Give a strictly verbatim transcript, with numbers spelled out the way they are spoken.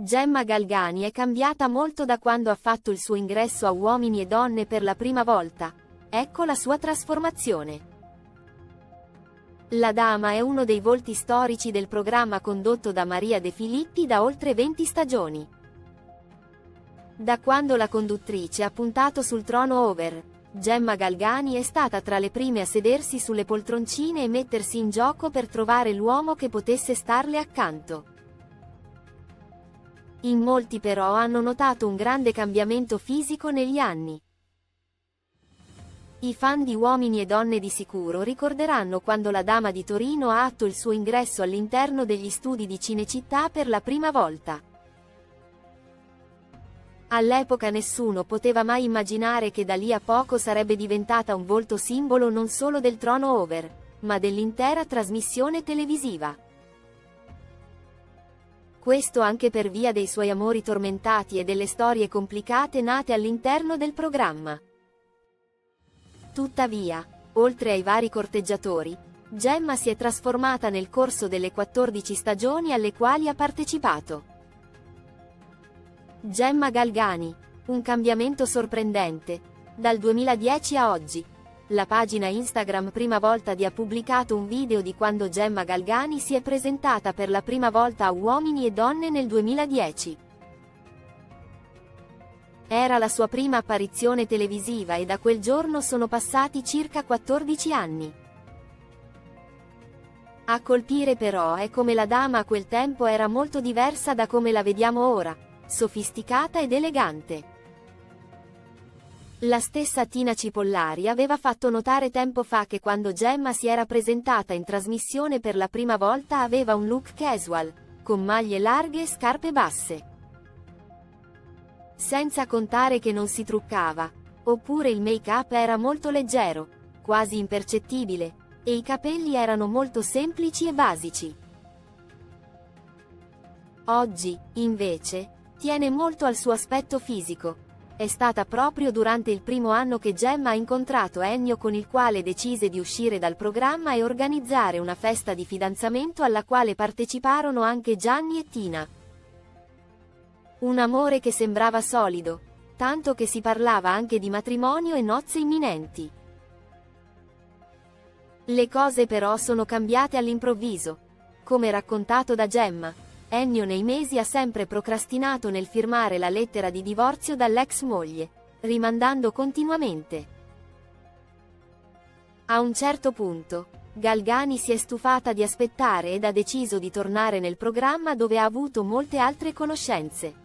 Gemma Galgani è cambiata molto da quando ha fatto il suo ingresso a Uomini e Donne per la prima volta. Ecco la sua trasformazione. La dama è uno dei volti storici del programma condotto da Maria De Filippi da oltre venti stagioni. Da quando la conduttrice ha puntato sul trono over, Gemma Galgani è stata tra le prime a sedersi sulle poltroncine e mettersi in gioco per trovare l'uomo che potesse starle accanto. In molti però hanno notato un grande cambiamento fisico negli anni. I fan di Uomini e Donne di sicuro ricorderanno quando la dama di Torino ha atto il suo ingresso all'interno degli studi di Cinecittà per la prima volta. All'epoca nessuno poteva mai immaginare che da lì a poco sarebbe diventata un volto simbolo non solo del trono over, ma dell'intera trasmissione televisiva. Questo anche per via dei suoi amori tormentati e delle storie complicate nate all'interno del programma. Tuttavia, oltre ai vari corteggiatori, Gemma si è trasformata nel corso delle quattordici stagioni alle quali ha partecipato. Gemma Galgani. Un cambiamento sorprendente. Dal duemiladieci a oggi. La pagina Instagram Prima Volta di ha pubblicato un video di quando Gemma Galgani si è presentata per la prima volta a Uomini e Donne nel duemiladieci. Era la sua prima apparizione televisiva e da quel giorno sono passati circa quattordici anni. A colpire però è come la dama a quel tempo era molto diversa da come la vediamo ora, sofisticata ed elegante. La stessa Tina Cipollari aveva fatto notare tempo fa che quando Gemma si era presentata in trasmissione per la prima volta aveva un look casual, con maglie larghe e scarpe basse. Senza contare che non si truccava, oppure il make-up era molto leggero, quasi impercettibile, e i capelli erano molto semplici e basici. Oggi, invece, tiene molto al suo aspetto fisico. È stata proprio durante il primo anno che Gemma ha incontrato Ennio, con il quale decise di uscire dal programma e organizzare una festa di fidanzamento alla quale parteciparono anche Gianni e Tina. Un amore che sembrava solido, tanto che si parlava anche di matrimonio e nozze imminenti. Le cose però sono cambiate all'improvviso. Come raccontato da Gemma, Ennio nei mesi ha sempre procrastinato nel firmare la lettera di divorzio dall'ex moglie, rimandando continuamente. A un certo punto, Galgani si è stufata di aspettare ed ha deciso di tornare nel programma, dove ha avuto molte altre conoscenze.